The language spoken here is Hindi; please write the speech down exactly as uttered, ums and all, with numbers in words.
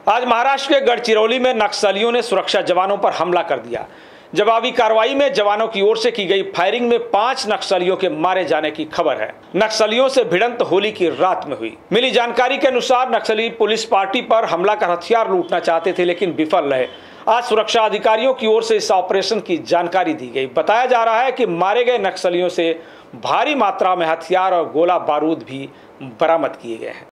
आज महाराष्ट्र के गढ़चिरौली में नक्सलियों ने सुरक्षा जवानों पर हमला कर दिया। जवाबी कार्रवाई में जवानों की ओर से की गई फायरिंग में पांच नक्सलियों के मारे जाने की खबर है। नक्सलियों से भिड़ंत होली की रात में हुई। मिली जानकारी के अनुसार नक्सली पुलिस पार्टी पर हमला कर हथियार लूटना चाहते थे, लेकिन विफल रहे। आज सुरक्षा अधिकारियों की ओर से इस ऑपरेशन की जानकारी दी गई। बताया जा रहा है कि मारे गए नक्सलियों से भारी मात्रा में हथियार और गोला बारूद भी बरामद किए गए हैं।